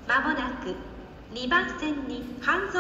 まもなく2番線に半蔵